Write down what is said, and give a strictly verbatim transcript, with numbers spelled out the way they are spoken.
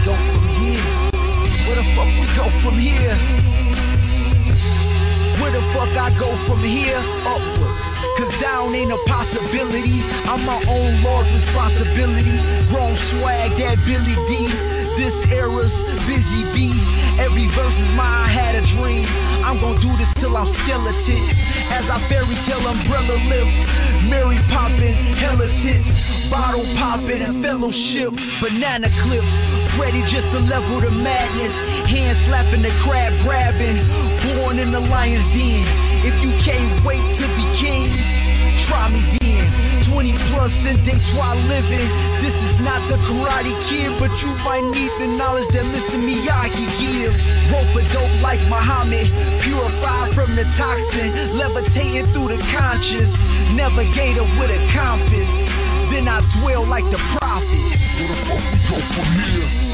go from here? Where the fuck we go from here? Where the fuck I go from here? Upward. Cause down ain't a possibility. I'm my own Lord responsibility. Grown swag, that Billy D. This era's busy bee. Every verse is my I had a dream. I'm gon' do this till I'm skeleton. As I fairy tale umbrella lift. Mary poppin', hella tits. Bottle poppin' and fellowship. Banana clips. Ready just to level the madness. Hand slapping the crab grabbing. Born in the lion's den. If you can't wait to be king, try me then. Twenty plus in Detroit living. This is not the Karate Kid, but you might need the knowledge that Mister Miyagi gives. Rope a dope like Muhammad, purified from the toxin, levitating through the conscious. Navigator with a compass, then I dwell like the prophet. Where the fuck we go from here?